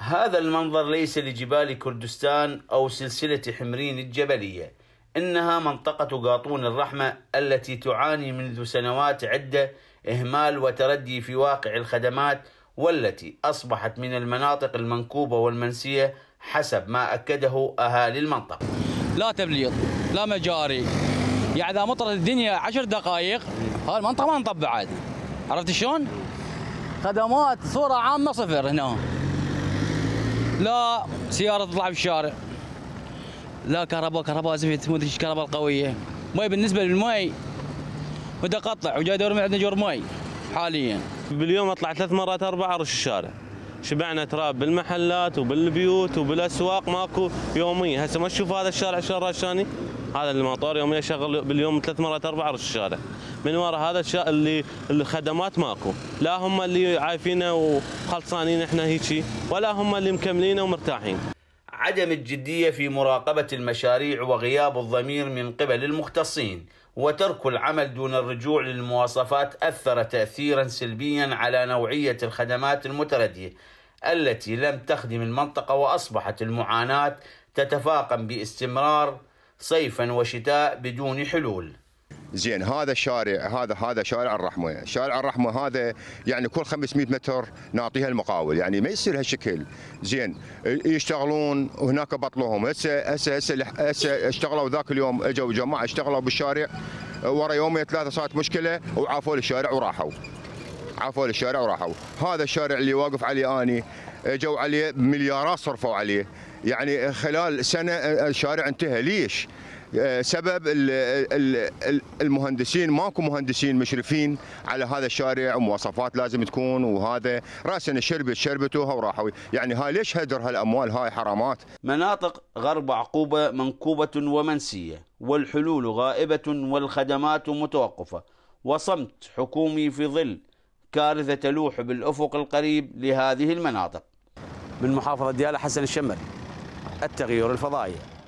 هذا المنظر ليس لجبال كردستان أو سلسلة حمرين الجبلية، إنها منطقة قاطون الرحمة التي تعاني منذ سنوات عدة إهمال وتردي في واقع الخدمات، والتي أصبحت من المناطق المنكوبة والمنسية حسب ما أكده أهالي المنطقة. لا تبليط، لا مجاري، يعني إذا مطرت الدنيا 10 دقائق هاي المنطقة ما نطبع عاد. عرفت شلون؟ خدمات صورة عامة صفر هنا. لا سيارة تطلع في الشارع، لا كهرباء زفت، ما ادري ايش الكهرباء القوية. مي بالنسبة للمي متقطع وجاي دور من عندنا جور مي حاليا. باليوم اطلع 3 مرات 4 ارش الشارع. شبعنا تراب بالمحلات وبالبيوت وبالاسواق ماكو يوميا. هسه ما تشوف هذا الشارع شلون راشاني؟ هذا المطار يوميا يشغل باليوم 3 مرات 4 ارش الشارع. من وراء هذا اللي الخدمات ماكو، لا هم اللي عايفينه وخلصانين احنا هيجي، ولا هم اللي مكملين ومرتاحين. عدم الجدية في مراقبة المشاريع وغياب الضمير من قبل المختصين وترك العمل دون الرجوع للمواصفات أثر تأثيرا سلبيا على نوعية الخدمات المتردية التي لم تخدم المنطقة، وأصبحت المعاناة تتفاقم باستمرار صيفا وشتاء بدون حلول. زين هذا الشارع هذا شارع الرحمه، شارع الرحمه هذا يعني كل 500 متر نعطيها المقاول، يعني ما يصير هالشكل. زين يشتغلون وهناك بطلوهم. هسه اشتغلوا ذاك اليوم، اجوا جماعه اشتغلوا بالشارع، ورا يومين 3 صارت مشكله وعافوا الشارع وراحوا. هذا الشارع اللي واقف عليه اني اجوا عليه مليارات صرفوا عليه، يعني خلال سنه الشارع انتهى. ليش؟ سبب المهندسين، ماكو مهندسين مشرفين على هذا الشارع، ومواصفات لازم تكون، وهذا راسا شربتوها وراحوا. يعني هاي ليش هدر هالاموال؟ هاي حرامات. مناطق غرب عقوبة منكوبة ومنسية، والحلول غائبة والخدمات متوقفة، وصمت حكومي في ظل كارثة تلوح بالأفق القريب لهذه المناطق. من محافظة ديالى، حسن الشمري، التغيير الفضائي.